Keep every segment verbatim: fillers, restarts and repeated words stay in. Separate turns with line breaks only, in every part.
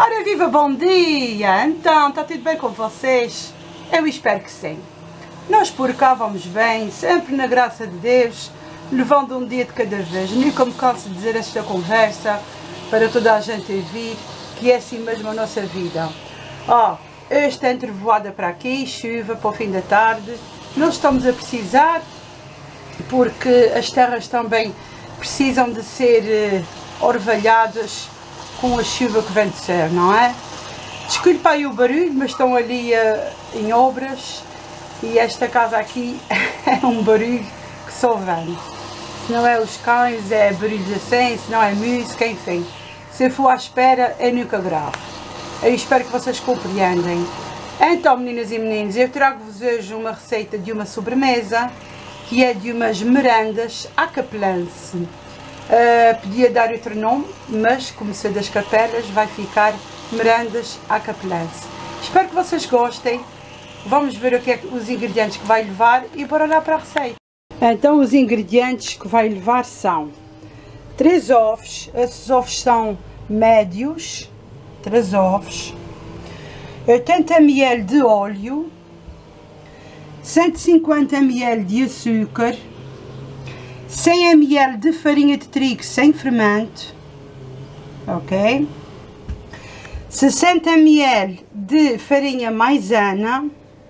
Ora viva, bom dia! Então, está tudo bem com vocês? Eu espero que sim. Nós por cá vamos bem, sempre na graça de Deus, levando um dia de cada vez. Nunca me canso de dizer esta conversa para toda a gente ouvir, que é assim mesmo a nossa vida. Ó, oh, esta entrevoada para aqui, chuva para o fim da tarde, nós estamos a precisar, porque as terras também precisam de ser uh, orvalhadas com a chuva que vem de ser, não é? Desculpa aí o barulho, mas estão ali uh, em obras e esta casa aqui é um barulho que só vem. Se não é os cães, é barulhos assim, se não é música, enfim. Se for à espera, é nunca grave. Eu espero que vocês compreendem. Então, meninas e meninos, eu trago-vos hoje uma receita de uma sobremesa, que é de umas merendas à capelense. Uh, podia dar outro nome, mas como sou das capelas, vai ficar merendas à capelense. Espero que vocês gostem. Vamos ver o que é que, os ingredientes que vai levar e bora lá para a receita. Então, os ingredientes que vai levar são três ovos. Esses ovos são médios, três ovos, oitenta mililitros de óleo, cento e cinquenta mililitros de açúcar, cem mililitros de farinha de trigo sem fermento, ok? sessenta mililitros de farinha maisena,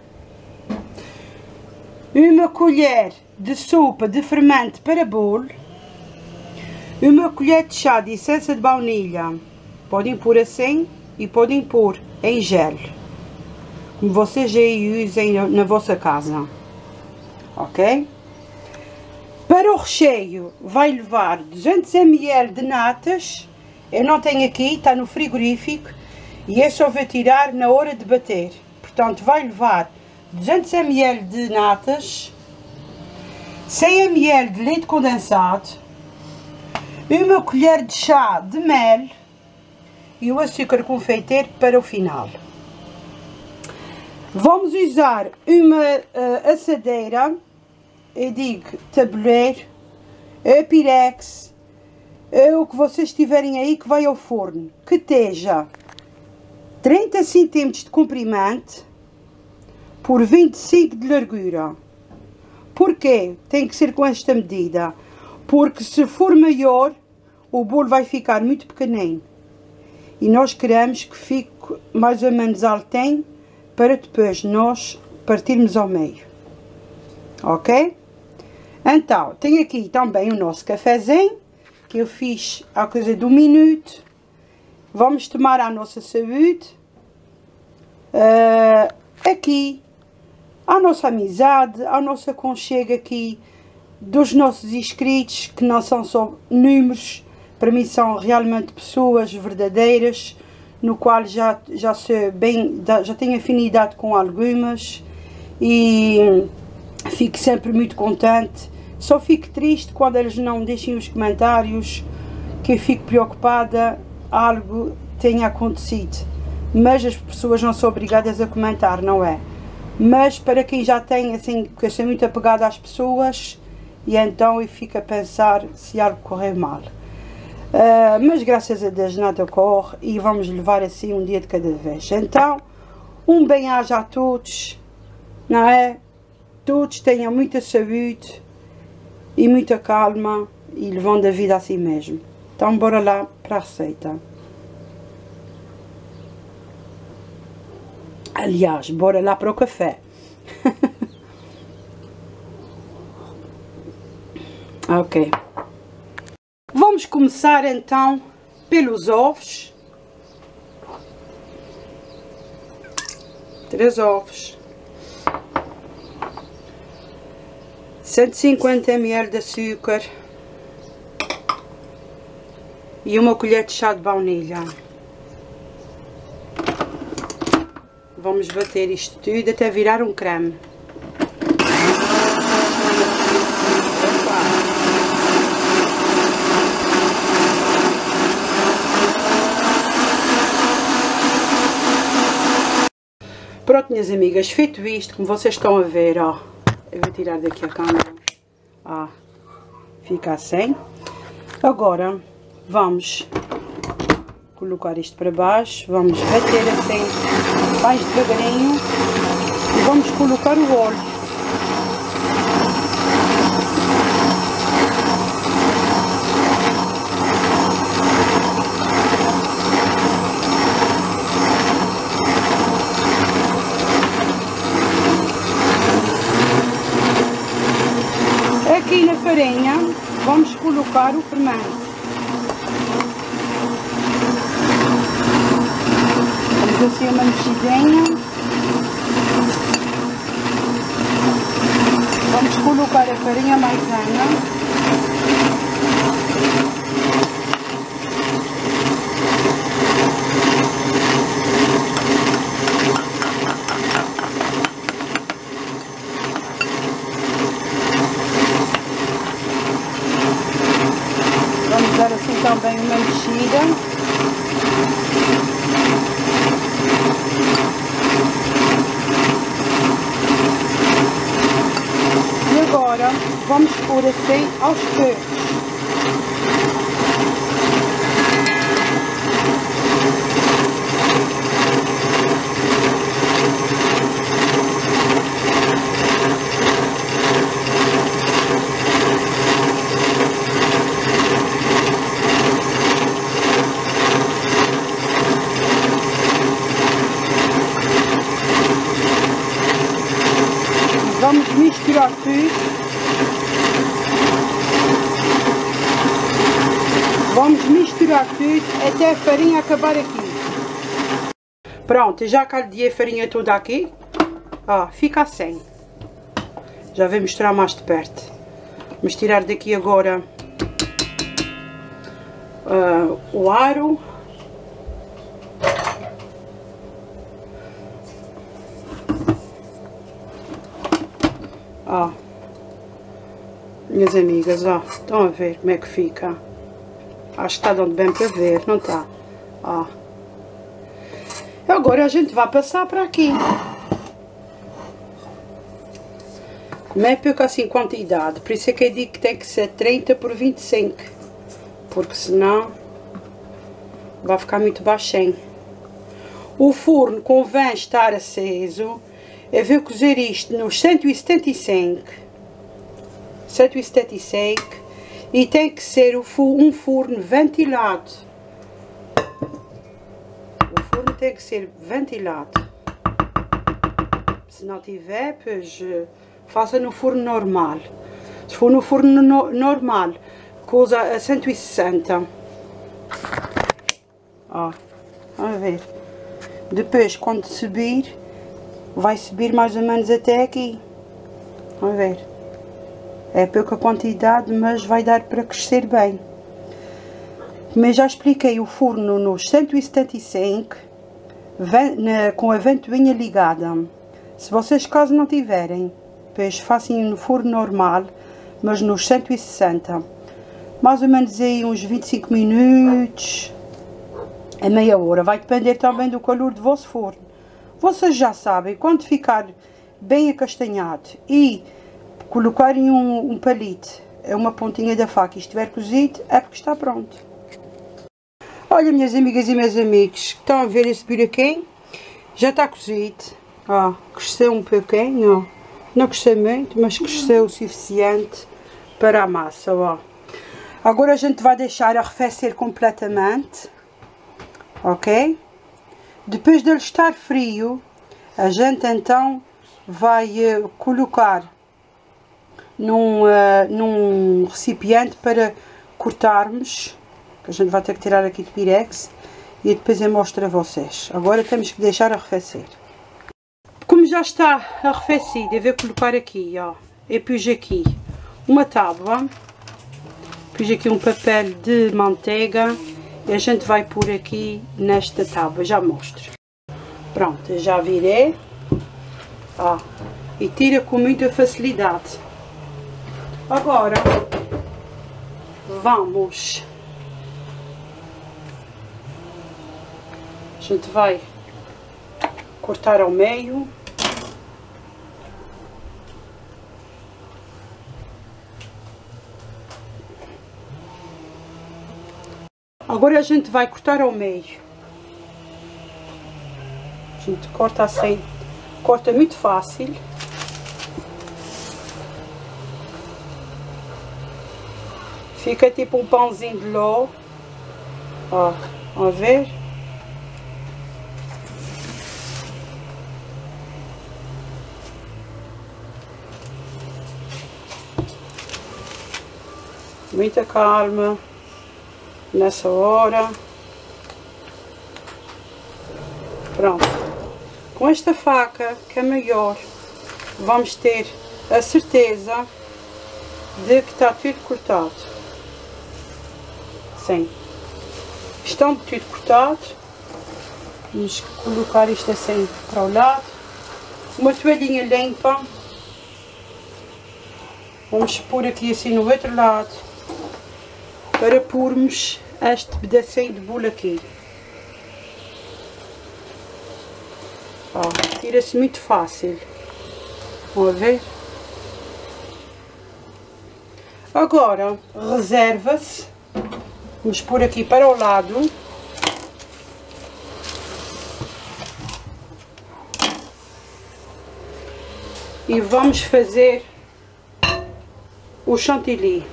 uma colher de sopa de fermento para bolo, uma colher de chá de essência de baunilha. Podem pôr assim e podem pôr em gel, como vocês já usem na vossa casa, ok? Para o recheio vai levar duzentos mililitros de natas. Eu não tenho aqui, está no frigorífico e eu só vou tirar na hora de bater. Portanto, vai levar duzentos mililitros de natas, cem mililitros de leite condensado, uma colher de chá de mel e o açúcar confeiteiro para o final. Vamos usar uma uh, assadeira, eu digo tabuleiro, a pirex, o que vocês tiverem aí que vai ao forno, que esteja trinta centímetros de comprimento por vinte e cinco de largura. Porquê? Tem que ser com esta medida, porque se for maior o bolo vai ficar muito pequenino e nós queremos que fique mais ou menos altinho para depois nós partirmos ao meio, ok? Então, tenho aqui também o nosso cafezinho, que eu fiz a coisa de um minuto. Vamos tomar a nossa saúde, uh, aqui, a nossa amizade, a nossa aconchego aqui, dos nossos inscritos, que não são só números, para mim são realmente pessoas verdadeiras, no qual já, já sou bem, já tenho afinidade com algumas, e fico sempre muito contente. Só fico triste quando eles não deixem os comentários, que eu fico preocupada, algo tenha acontecido. Mas as pessoas não são obrigadas a comentar, não é? Mas para quem já tem, assim, porque eu sou muito apegada às pessoas, e então eu fico a pensar se algo correr mal. Uh, mas graças a Deus nada ocorre e vamos levar assim um dia de cada vez. Então, um bem-aja a todos, não é? Todos tenham muita saúde e muita calma e levando a vida assim mesmo. Então bora lá para a receita. Aliás, bora lá para o café. Ok. Vamos começar então pelos ovos. Três ovos. cento e cinquenta mililitros de açúcar e uma colher de chá de baunilha. Vamos bater isto tudo até virar um creme. Pronto, minhas amigas, feito isto, como vocês estão a ver, ó, eu vou tirar daqui a câmera, ó, fica assim. Agora vamos colocar isto para baixo, vamos bater assim mais devagarinho e vamos colocar o óleo. Aqui na farinha vamos colocar o fermento. Vamos assim uma mexidinha. Vamos colocar a farinha maisena. Vamos dar assim também uma mexida. E agora vamos pôr assim aos poucos. Vamos misturar tudo. Vamos misturar tudo até a farinha acabar aqui. Pronto, já caldeei a farinha toda aqui. Ó, fica assim. Já vou misturar mais de perto. Vamos tirar daqui agora uh, o aro. Ó, minhas amigas, ó, estão a ver como é que fica? Acho que está dando bem para ver, não está? Ó. Agora a gente vai passar para aqui. Como é pouco assim quantidade, por isso é que eu digo que tem que ser trinta por vinte e cinco. Porque senão vai ficar muito baixinho. O forno convém estar aceso. Eu vou cozer isto nos cento e setenta e cinco, cento e setenta e cinco, e tem que ser um forno ventilado. O forno tem que ser ventilado. Se não tiver, pois faça no forno normal. Se for no forno no, normal, coisa a cento e sessenta. Ó, vamos ver. Depois, quando subir, vai subir mais ou menos até aqui. Vamos ver. É pouca quantidade, mas vai dar para crescer bem. Mas já expliquei o forno nos cento e setenta e cinco, na, com a ventoinha ligada. Se vocês caso não tiverem, pois façam no forno normal, mas nos cento e sessenta. Mais ou menos aí uns vinte e cinco minutos, a meia hora. Vai depender também do calor do vosso forno. Vocês já sabem, quando ficar bem acastanhado e colocarem um, um palito, uma pontinha da faca e estiver cozido, é porque está pronto. Olha, minhas amigas e meus amigos, estão a ver esse buraquinho? Já está cozido. Ó, cresceu um pouquinho, ó. Não cresceu muito, mas cresceu o suficiente para a massa, ó. Agora a gente vai deixar arrefecer completamente, ok? Depois dele estar frio, a gente então vai uh, colocar num, uh, num recipiente para cortarmos, que a gente vai ter que tirar aqui de pirex, e depois eu mostro a vocês. Agora temos que deixar arrefecer. Como já está arrefecido, eu vou colocar aqui, ó, eu pus aqui uma tábua, pus aqui um papel de manteiga, e a gente vai pôr aqui nesta tábua, já mostro. Pronto, já virei, ó, e tira com muita facilidade. Agora, vamos, a gente vai cortar ao meio. Agora a gente vai cortar ao meio. A gente corta assim, corta muito fácil. Fica tipo um pãozinho de ló. Ó, vão ver? Muita calma nessa hora. Pronto. Com esta faca, que é maior, vamos ter a certeza de que está tudo cortado. Sim. Estão tudo cortado. Vamos colocar isto assim para o lado. Uma toalhinha limpa. Vamos pôr aqui assim no outro lado, para pormos este pedacinho de bolo aqui. Ó, tira-se muito fácil. Vão ver? Agora, reserva-se. Vamos pôr aqui para o lado. E vamos fazer o chantilly.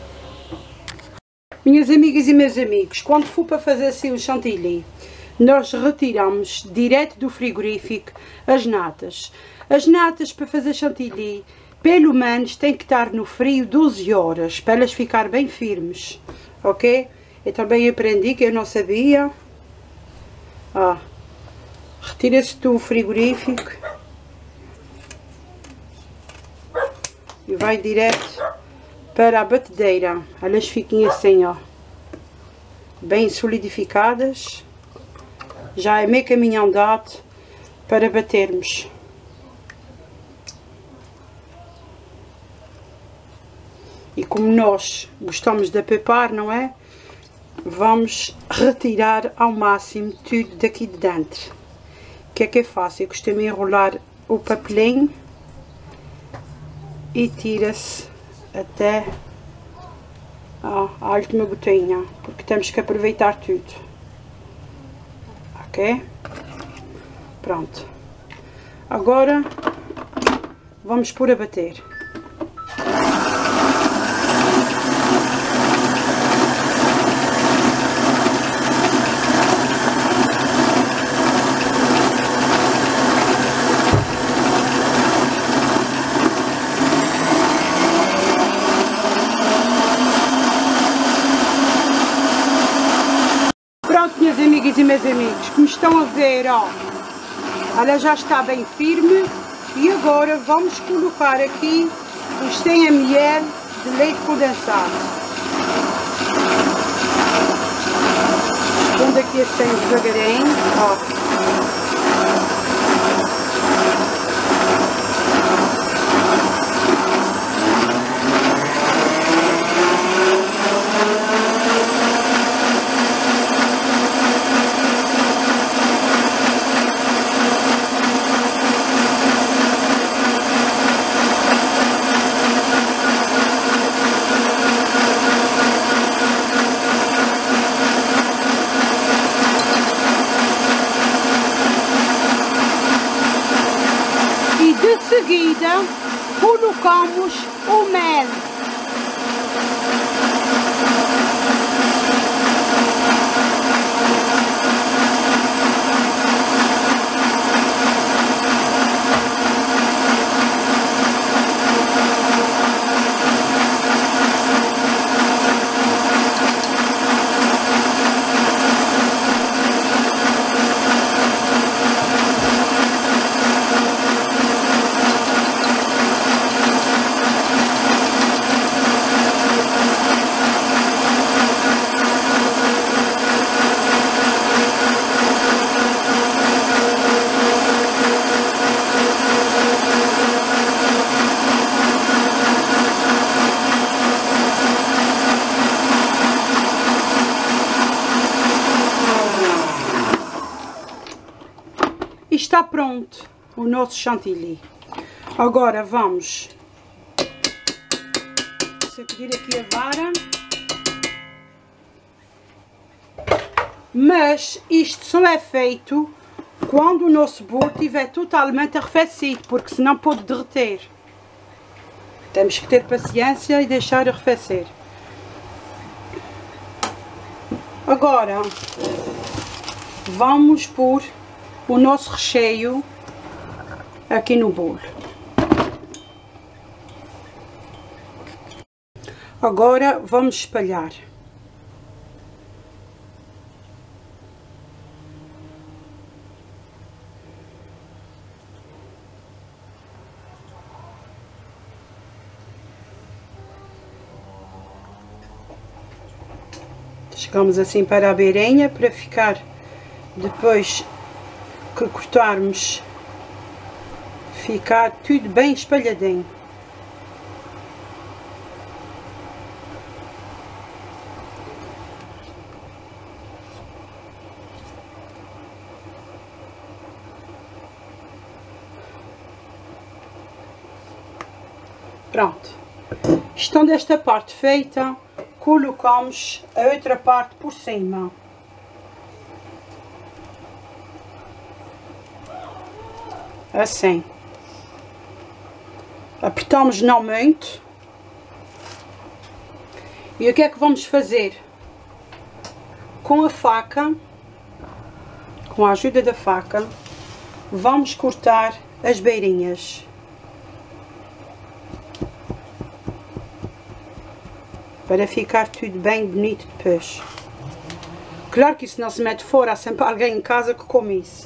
Minhas amigas e meus amigos, quando for para fazer assim o chantilly, nós retiramos direto do frigorífico as natas. As natas para fazer chantilly, pelo menos tem que estar no frio doze horas, para elas ficar bem firmes, ok? Eu também aprendi, que eu não sabia. Ó, retira-se do frigorífico e vai direto para a batedeira. Elas fiquem assim, ó, bem solidificadas. Já é meio caminho andado para batermos. E como nós gostamos de apepar, não é? Vamos retirar ao máximo tudo daqui de dentro. O que é que é fácil? Eu costumo enrolar o papelinho e tira-se até ó, a última gotinha, porque temos que aproveitar tudo. Ok? Pronto. Agora vamos pôr a bater. Minhas amigas e meus amigos, como estão a ver, ó, ela já está bem firme. E agora vamos colocar aqui os cem mililitros de leite condensado. Pondo aqui assim devagarinho, ó. De seguida, colocamos o mel. Está pronto o nosso chantilly. Agora vamos sacudir aqui a vara. mas isto só é feito quando o nosso bolo estiver totalmente arrefecido, porque senão pode derreter. Temos que ter paciência e deixar arrefecer. Agora vamos pôr o nosso recheio aqui no bolo. Agora vamos espalhar. Chegamos assim para a beirinha, para ficar, depois que cortarmos, ficar tudo bem espalhadinho. Pronto. Estando esta parte feita, colocamos a outra parte por cima. Assim. Apertamos não muito. E o que é que vamos fazer? Com a faca, com a ajuda da faca, vamos cortar as beirinhas. Para ficar tudo bem bonito depois. Claro que isso não se mete fora, há sempre alguém em casa que come isso.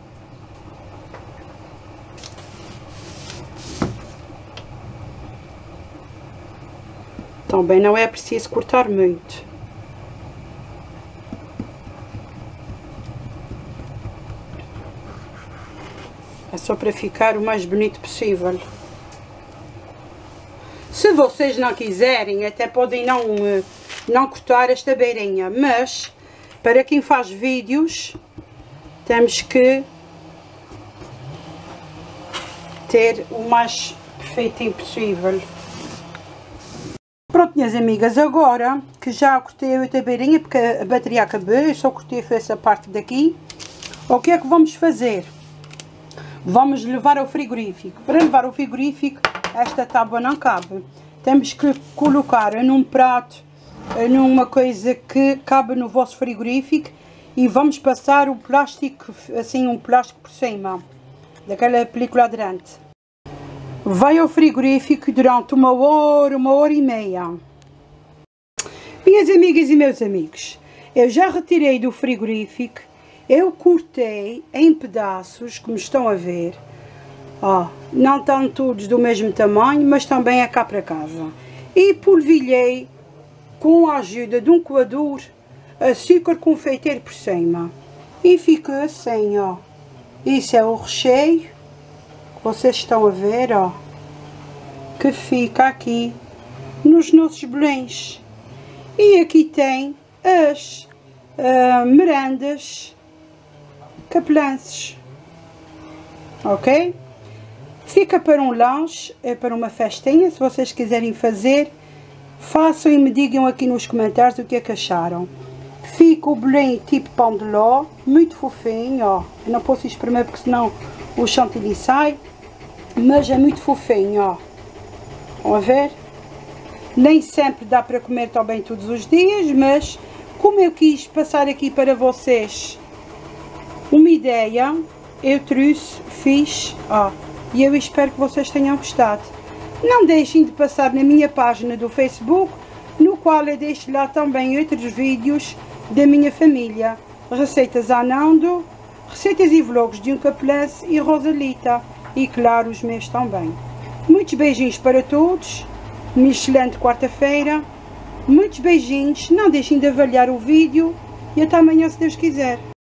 Também não é preciso cortar muito. É só para ficar o mais bonito possível. Se vocês não quiserem, até podem não, não cortar esta beirinha, mas para quem faz vídeos, temos que ter o mais perfeitinho possível. Pronto, minhas amigas, agora que já cortei a outra beirinha, porque a bateria acabou, eu só cortei essa parte daqui, o que é que vamos fazer? Vamos levar ao frigorífico. Para levar ao frigorífico, esta tábua não cabe. Temos que colocar num prato, numa coisa que cabe no vosso frigorífico, e vamos passar o plástico, assim, um plástico por cima, daquela película aderente. Vai ao frigorífico durante uma hora, uma hora e meia. Minhas amigas e meus amigos, eu já retirei do frigorífico, eu cortei em pedaços, como estão a ver. Ó, não estão todos do mesmo tamanho, mas também é cá para casa. E polvilhei com a ajuda de um coador açúcar confeiteiro por cima. E ficou assim, ó. Isso é o recheio que vocês estão a ver, ó. Que fica aqui nos nossos bolins. E aqui tem as uh, merendas capelenses. Ok? Fica para um lanche, é para uma festinha. Se vocês quiserem fazer, façam e me digam aqui nos comentários o que é que acharam. Fica o bolinho tipo pão de ló, muito fofinho, ó. Eu não posso espremer porque senão o chantilly sai, mas é muito fofinho, ó. Vão a ver? Nem sempre dá para comer também todos os dias, mas como eu quis passar aqui para vocês uma ideia, eu trouxe, fiz, ó. E eu espero que vocês tenham gostado. Não deixem de passar na minha página do Facebook, no qual eu deixo lá também outros vídeos da minha família. Receitas Anando, receitas e vlogs de um Capelense e Rosalita. E claro, os meus também. Muitos beijinhos para todos. Uma excelente quarta-feira. Muitos beijinhos. Não deixem de avaliar o vídeo. E até amanhã, se Deus quiser.